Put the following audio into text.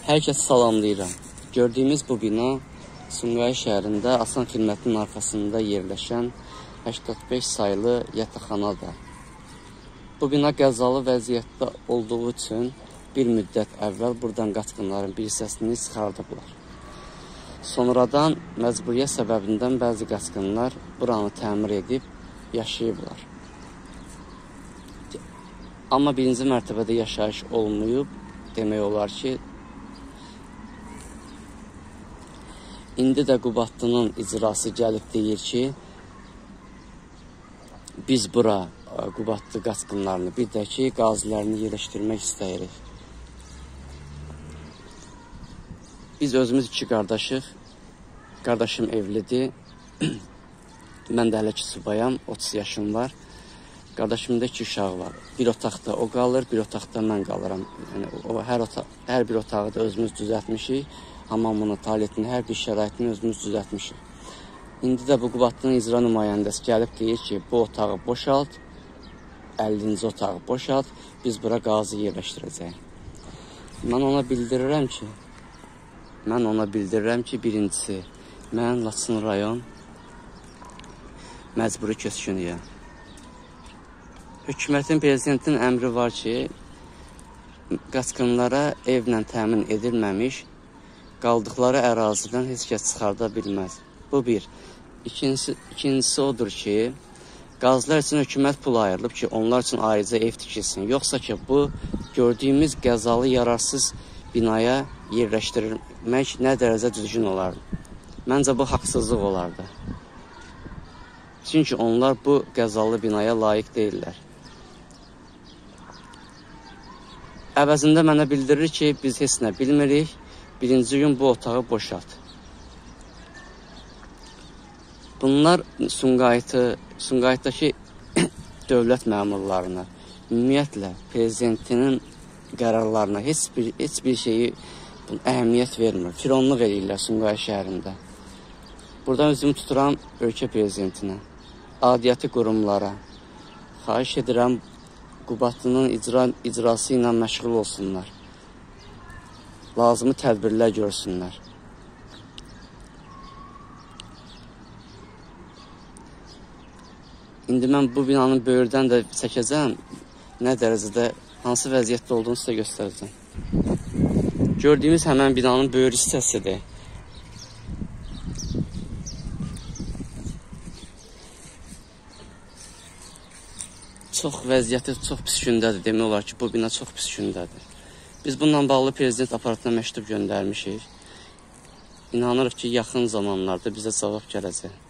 Hər kəsi salamlayıram. Gördüyümüz bu bina Sumqayıt şəhərində Asan xidmətinin arxasında yerləşən 85 sayılı yataqxanadır. Bu bina qəzalı vəziyyətdə olduğu üçün bir müddət əvvəl buradan qaçqınların bir hissəsini çıxardıblar. Sonradan məcburiyyət səbəbindən bəzi qaçqınlar buranı təmir edib yaşayıblar. Amma birinci mərtəbədə yaşayış olmayıb, demək olar ki, indi də Qubadlının icrası gəlib deyir ki, biz bura Qubadlı qaçqınlarını, bir də ki, qazilərini yerləşdirmək istəyirik. Biz özümüz iki qardaşıq. Qardaşım evlidir. Mən də hələ ki subayam, 30 yaşım var. Qardaşımda 2 uşağı var. Bir otaqda o qalır, bir otaqda mən qalıram. Yəni, hər bir otağı da özümüz düzəltmişik. Hamamını, tualetini, hər bir şəraitini özümüz düzəltmişik. İndi də bu Qubadlının icra nümayəndəsi gəlib deyir ki, bu otağı boşalt, 50-ci otağı boşalt, biz bura qazi yerləşdirəcəyik. Mən ona bildirirəm ki, birincisi, mən Laçın rayon məcburi köçkünüyəm. Hökumətin, prezidentin əmri var ki, qaçqınlara evlə təmin edilməmiş, qaldıqları ərazidən heç kəs çıxarda bilməz. Bu bir. İkincisi odur ki, qazilər üçün hökumət pul ayrılıb ki, onlar üçün ayrıca ev tikilsin. Yoxsa ki, bu gördüyümüz qəzalı, yararsız binaya yerləşdirilmək nə dərəcə düzgün olardı? Məncə bu haqsızlıq olardı. Çünki onlar bu qəzalı binaya layiq deyirlər. Əvəzində mənə bildirir ki, biz heç nə bilmirik, birinci gün bu otağı boşalt. Bunlar Sumqayıtdakı dövlət məmurlarına, ümumiyyətlə, prezidentinin qərarlarına heç bir şeyi əhəmiyyət vermir. Fironluq edirlər Sumqayıt şəhərində. Buradan üzümü tuturam ölkə prezidentinə, adiyyəti qurumlara. Xahiş edirəm, Qubadlının icrası ilə məşğul olsunlar. Lazımı tədbirlər görsünlər. İndi mən bu binanın böyürdən də çəkəcəm, nə dərəcədə, hansı vəziyyətdə olduğunu sizə göstərəcəm. Gördüyümüz həmən binanın böyür hissəsidir. Vəziyyəti çox pis gündədir, demək olar ki, bu bina çox pis gündədir. Biz bununla bağlı prezident aparatına məktub göndərmişik. İnanırıq ki, yaxın zamanlarda bizə cavab gələcək.